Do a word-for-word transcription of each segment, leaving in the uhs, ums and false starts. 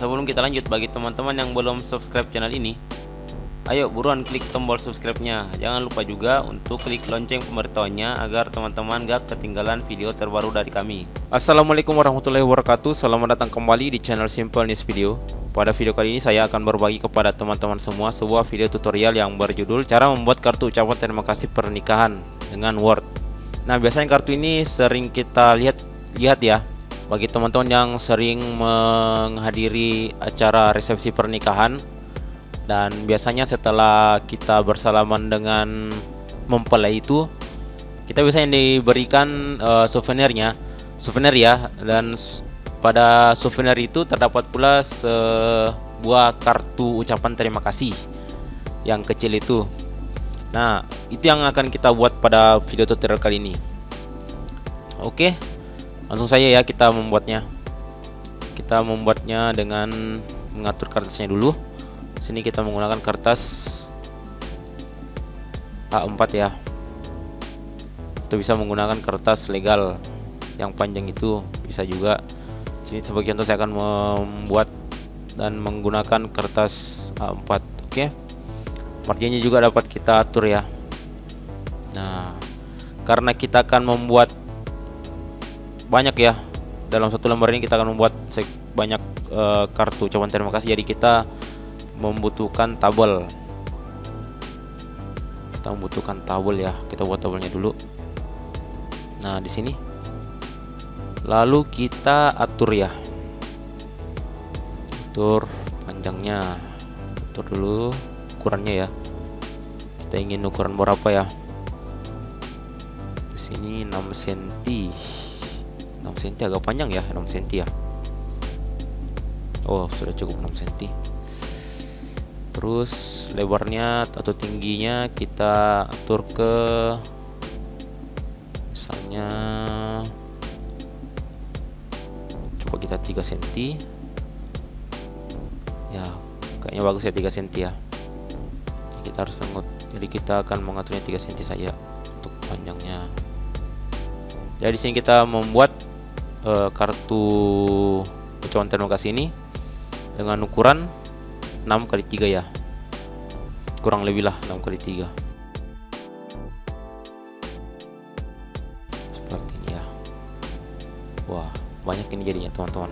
sebelum kita lanjut, bagi teman-teman yang belum subscribe channel ini, ayo buruan klik tombol subscribe-nya. Jangan lupa juga untuk klik lonceng pemberitahuannya agar teman-teman gak ketinggalan video terbaru dari kami. Assalamualaikum warahmatullahi wabarakatuh. Selamat datang kembali di channel Simple News Video. Pada video kali ini saya akan berbagi kepada teman-teman semua sebuah video tutorial yang berjudul cara membuat kartu ucapan terima kasih pernikahan dengan Word. Nah, biasanya kartu ini sering kita lihat lihat ya. Bagi teman-teman yang sering menghadiri acara resepsi pernikahan, dan biasanya setelah kita bersalaman dengan mempelai itu, kita biasanya diberikan uh, souvenirnya, souvenir ya. Dan pada souvenir itu terdapat pula sebuah kartu ucapan terima kasih yang kecil itu. Nah, itu yang akan kita buat pada video tutorial kali ini. Oke, langsung saja ya kita membuatnya. Kita membuatnya dengan mengatur kertasnya dulu. Sini kita menggunakan kertas A empat ya. Kita bisa menggunakan kertas legal yang panjang itu, bisa juga. Sini sebagai contoh saya akan membuat dan menggunakan kertas A empat. Oke, marginnya juga dapat kita atur ya. Nah, karena kita akan membuat banyak ya, dalam satu lembar ini kita akan membuat banyak uh, kartu ucapan terima kasih, jadi kita membutuhkan tabel. Kita membutuhkan tabel ya. Kita buat tabelnya dulu. Nah, di sini. Lalu kita atur ya. Atur panjangnya. Atur dulu ukurannya ya. Kita ingin ukuran berapa ya? Di sini enam sentimeter. enam sentimeter agak panjang ya, enam sentimeter ya. Oh, sudah cukup enam sentimeter. Terus lebarnya atau tingginya kita atur ke misalnya, coba kita tiga sentimeter ya, kayaknya bagus ya tiga sentimeter ya. Kita harus mengut, jadi kita akan mengaturnya tiga sentimeter saja untuk panjangnya. Jadi di sini kita membuat uh, kartu ucapan terima kasih ini dengan ukuran enam kali tiga ya, kurang lebih lah enam kali tiga, seperti ini ya. Wah, banyak ini jadinya teman-teman.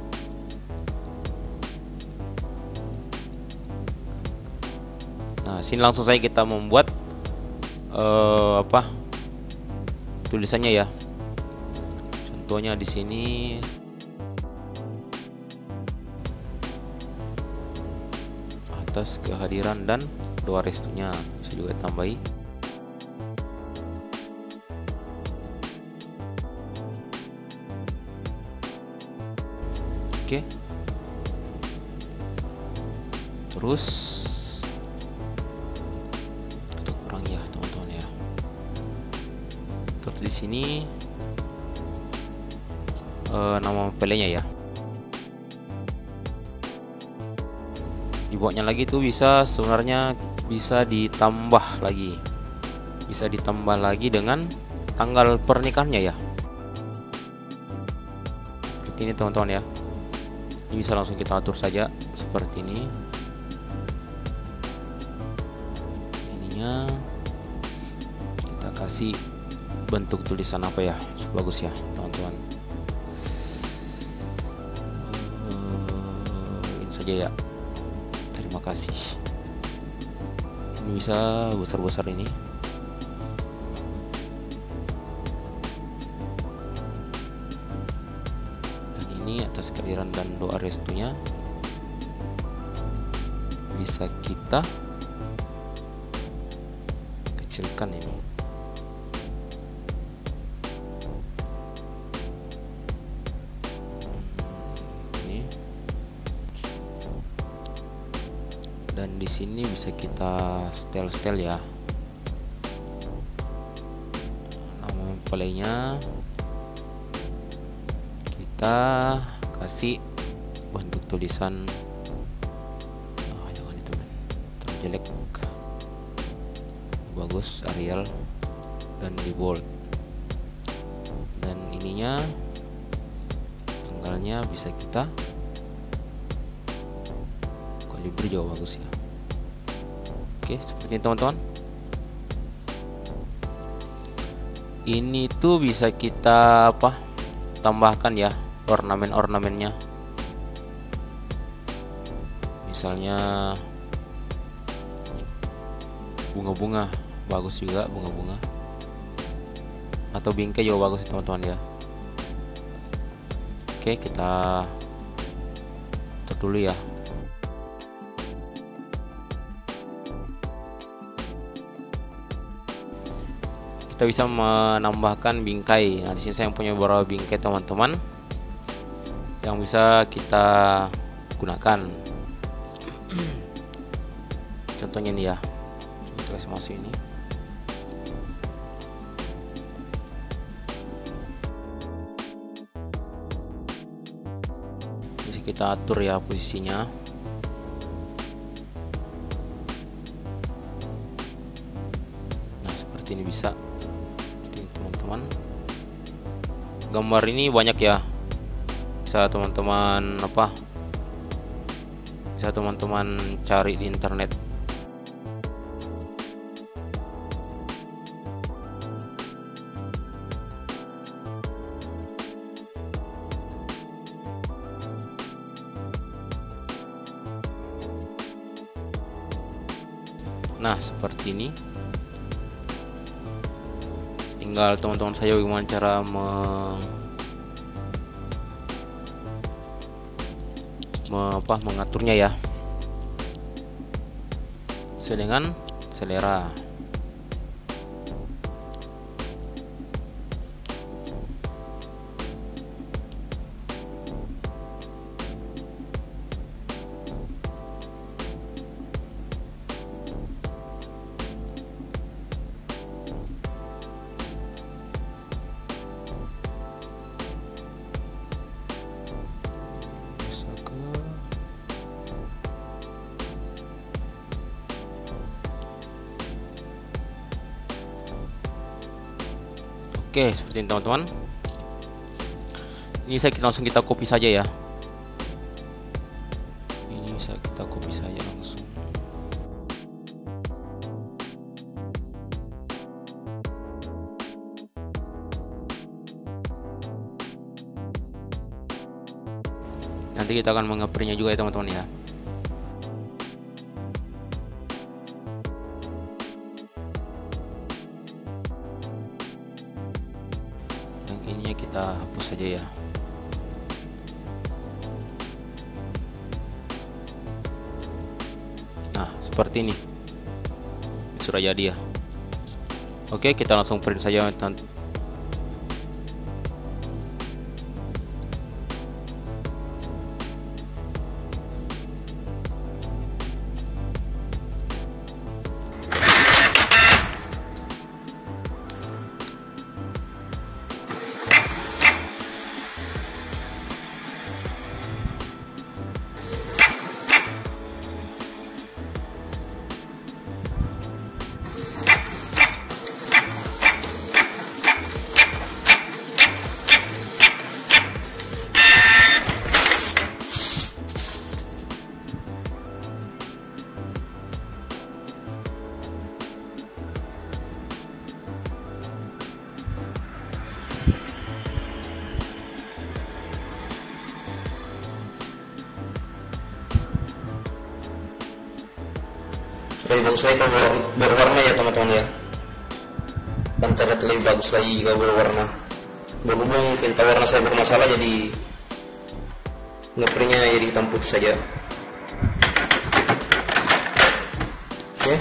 Nah, sini langsung saja kita membuat uh, apa tulisannya ya. Contohnya di sini atas kehadiran dan doa restunya, bisa juga tambahi. Oke, terus kita kurangi ya teman-teman ya. Terus di sini uh, nama mempelainya ya. Dibuatnya lagi tuh bisa, sebenarnya bisa ditambah lagi, bisa ditambah lagi dengan tanggal pernikahannya ya, seperti ini teman-teman ya. Ini bisa langsung kita atur saja seperti ini. Ininya kita kasih bentuk tulisan apa ya, bagus ya teman-teman. Uh, ini saja ya. Terima kasih. Ini bisa besar-besar ini. Dan ini atas kehadiran dan doa restunya bisa kita kecilkan ini. Dan di sini bisa kita setel-setel ya. Nama mempelainya kita kasih bentuk tulisan. Oh, jangan itu kan terlalu jelek. Bagus Arial dan di bold. Dan ininya tanggalnya bisa kita Libri juga bagus ya. Oke, seperti ini teman-teman. Ini tuh bisa kita apa tambahkan ya ornamen-ornamennya, misalnya bunga-bunga, bagus juga bunga-bunga, atau bingkai juga bagus teman-teman ya. Oke, kita tutup dulu ya. Kita bisa menambahkan bingkai. Nah, di sini saya punya beberapa bingkai teman-teman yang bisa kita gunakan. Contohnya ini ya. Kita kasih masuk ini. Bisa kita atur ya posisinya. Nah, seperti ini bisa. Teman-teman, gambar ini banyak ya, bisa teman-teman apa bisa teman-teman cari di internet. Nah, seperti ini. Tinggal teman-teman saya bagaimana cara me, me apa, mengaturnya ya sesuai dengan selera. Oke, seperti ini teman-teman. Ini saya langsung kita copy saja ya. Ini bisa kita copy saja langsung. Nanti kita akan mengeprintnya juga ya teman-teman ya. Ininya kita hapus saja ya. Nah, seperti ini sudah jadi ya. Oke, kita langsung print saja teman. Lebih bagus lagi kalau berwarna ya teman-teman ya. Dan terlihat lebih bagus lagi jika berwarna. Berhubung tinta warna saya bermasalah, jadi ngeprintnya jadi hitam putih saja. Oke.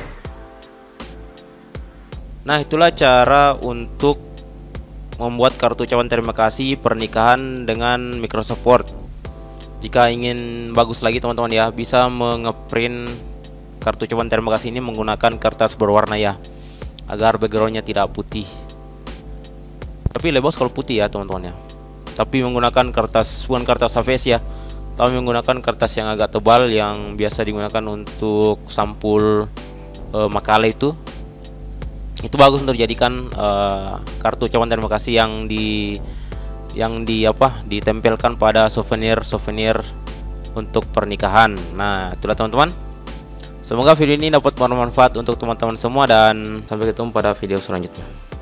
Nah, itulah cara untuk membuat kartu ucapan terima kasih pernikahan dengan Microsoft Word. Jika ingin bagus lagi teman-teman ya, bisa mengeprint kartu ucapan terima kasih ini menggunakan kertas berwarna ya, agar backgroundnya tidak putih. Tapi lebih bagus kalau putih ya teman-teman ya. Tapi menggunakan kertas, bukan kertas H V S ya, tapi menggunakan kertas yang agak tebal yang biasa digunakan untuk sampul e, makalah itu. Itu bagus untuk dijadikan e, kartu ucapan terima kasih yang di yang di apa ditempelkan pada souvenir souvenir untuk pernikahan. Nah, itulah teman-teman. Semoga video ini dapat bermanfaat untuk teman-teman semua dan sampai ketemu pada video selanjutnya.